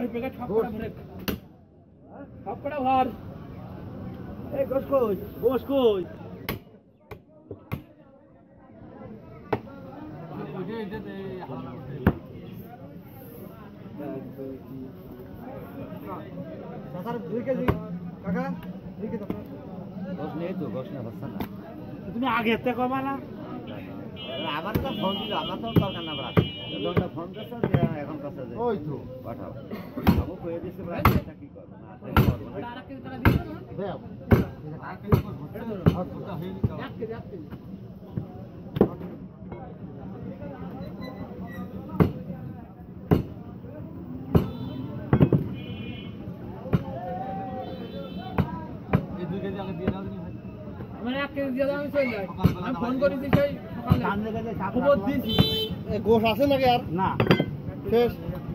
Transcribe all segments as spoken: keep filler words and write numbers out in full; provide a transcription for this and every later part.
packet সব কটা ভরে সব কটা ভর এই গোশ কই গোশ কই ওই যে যে হালা উঠে কাকার দুই কেজি কাকা দুই কেজি গোশ নেই তো গোশ না হচ্ছে না তুমি আগে থেকে কমা না আমার তো ফোন দিল আমার তো দরকার না ব্রাস দরকার ফোন করছে যে এখন কাছে যে ওই তো পাঠাও আমি কইয়ে দিছি ব্রাস এটা কি করব না করব না আর কেজি টাকা দিও দাও আর কেজি করব আর দুটো হয়ে গেল এক কেজি এক কেজি এই দুই কেজি আগে দিয়ে দাও মানে এক কেজি দিয়ে দাও আমি চলে যাই আমি ফোন করেছি সেই সকালে সামনে গেলে খবর দিছি এ গোশ আছে নাকি আর না শেষ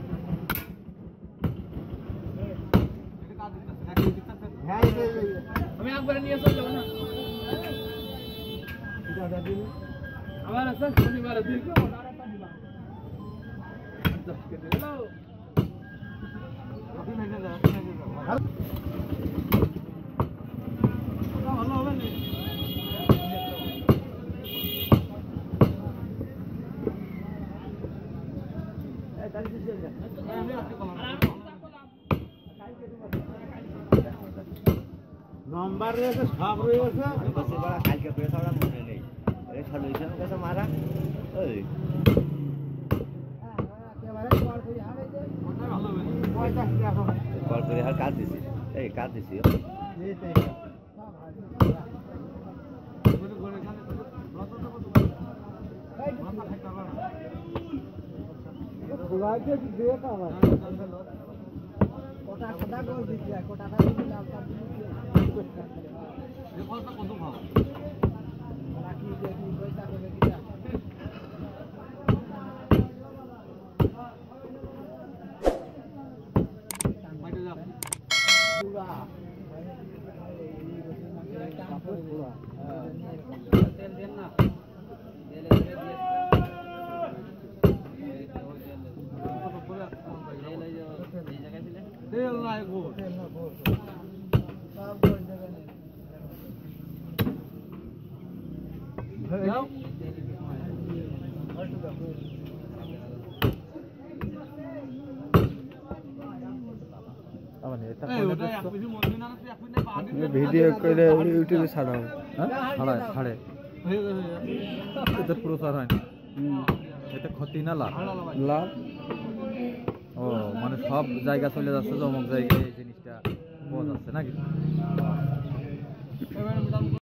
হ্যাঁ আমি একবারে নিয়ে চলে যাব না দাদা দিন আমার আছে শনিবার দিন কো আরেকটা দিবা দশ কেজি দাও আপনি মেনে যাও আপনি মেনে যাও ভালো হবে না নম্বর রয়েছে সব রয়েছে আমি বলছি বড় কালকে পয়সা ওরা মনে নেই এই সলিউশন কাছে মারা ওই কল করে আর কাজ দিছি এই কাজ দিছি কোটা কোটা গোল দিছি কোটাটা দিছি লাল কার্ড দিছি এই ফলটা কত ভাও রাখি দেখি পয়সা দেবে কিটা মাইতে যা পুরা পুরা তেল দেন না তেল এসে দিয়ে তেল নাই গো তেল না গো সব কোন জায়গা নেই যাও ভিডিও করে ইউটিউবে ছাড়াও হ্যাঁ ছাড়ায় ছাড়ে এটা প্রচার হয় না এটা ক্ষতি না লাভ লাভ ও মানে সব জায়গা চলে যাচ্ছে যে অমুক জায়গায় এই জিনিসটা পাওয়া যাচ্ছে নাকি